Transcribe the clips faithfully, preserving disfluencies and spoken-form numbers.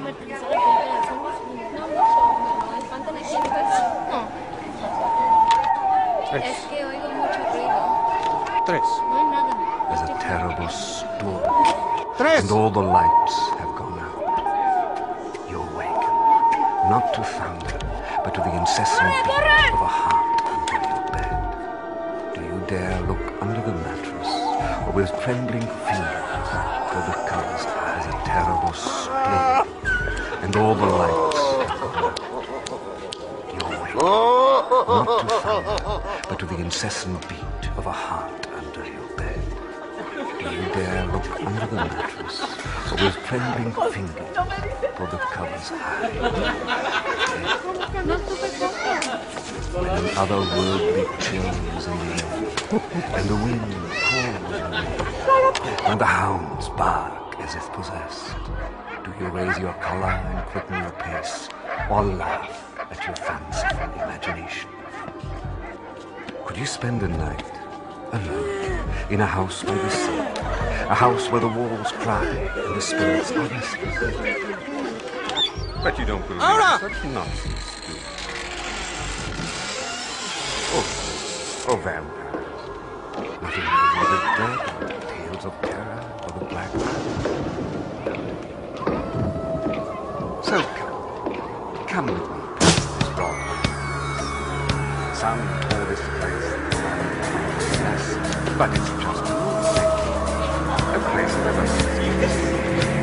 comercializar la película de zombies? No mucho, ¿no? ¿Espantan aquí en casa? No. Tres. Es que oigo mucho ruido. Tres. No hay nada. There's a terrible storm, Tres. and all the lights have gone out. You awaken, not to thunder, but to the incessant beat of a heart under your bed. Do you dare look under the mattress, or with trembling fingers pull the covers? There's a terrible storm, and all the lights have gone out. You awaken, not to thunder, but to the incessant beat of a heart under your bed. Do you dare look under the mattress, or with trembling fingers pull the covers high? When an otherworldly chill is in the air, and the wind calls you, and the hounds bark as if possessed, do you raise your collar and quicken your pace, or laugh at your fanciful imagination? Could you spend a night alone in a house by the sea, a house where the walls cry and the spirits are restless? But you don't believe Ahora! such nonsense, do you? Oh, oh, vampires. Nothing more than the dead, tales of terror, or the black man. So come, come with me past this broad. Some call this place yes, but it's just a moonlight. A place never ceases.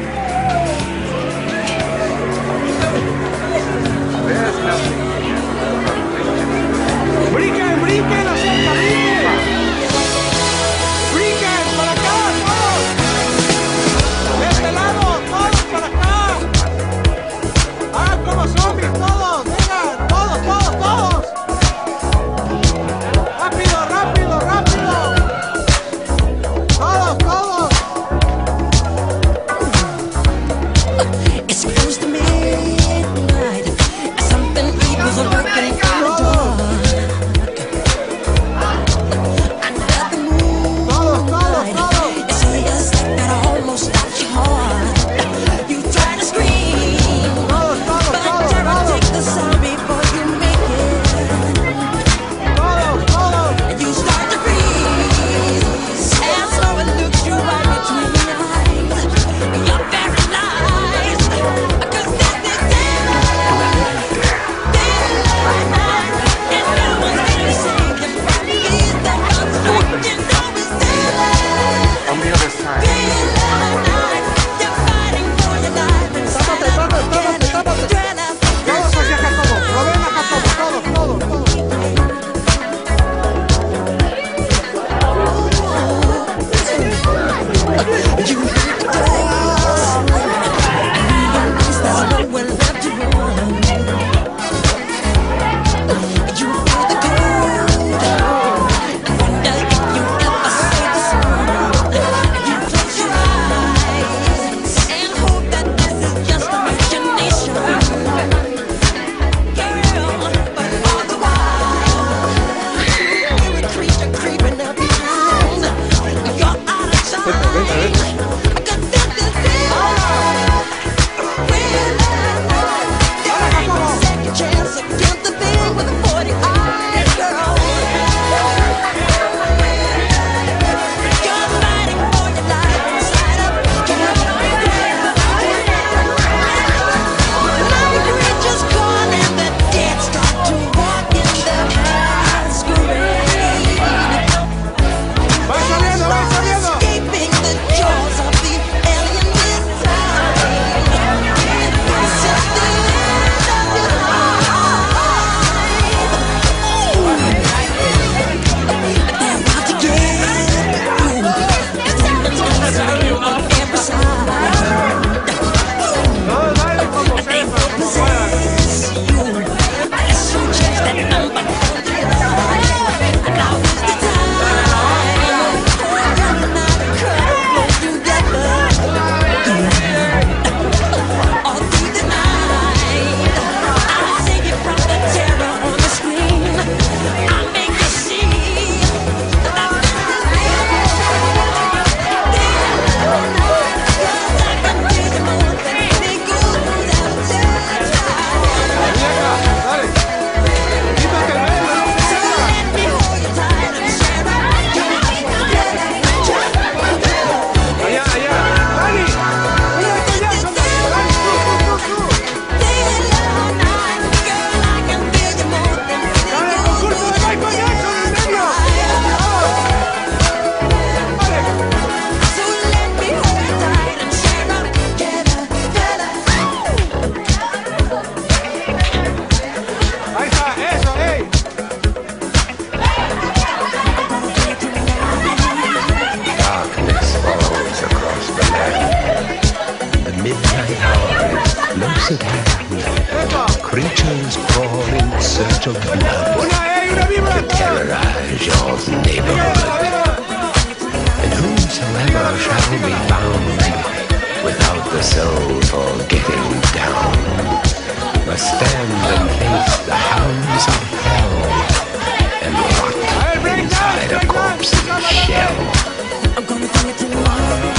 There's nothing here but ¡Brinquen, brinquen, acerca, brinquen! ¡Brinquen, para acá, todos! ¡De este lado, todos para acá! ¡Hagan como zombies, todos! ¡Vengan, todos, todos, todos! ¡Rápido, rápido, rápido! accursed hand. Creatures crawl in search of blood Una, eh, una vibra to de todos. terrorize your neighborhood. And whosoever shall be found without the soul for getting down must stand and face the hounds of hell and rot inside a corpse's shell. I'm gonna bring it to life.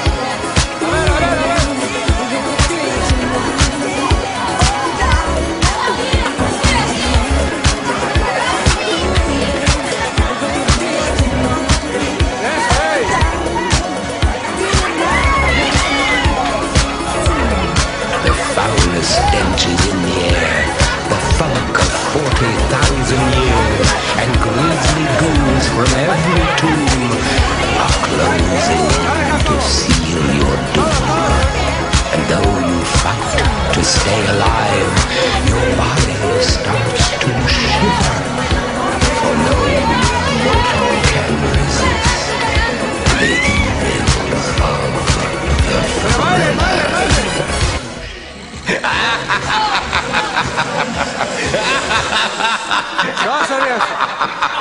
Stench is in the air, the funk of forty thousand years, and grisly ghouls from every tomb are closing to seal your doom. And though you fight to stay alive, your body starts to shiver, for no mortal can resist the evil of the Fatherland. No, serious.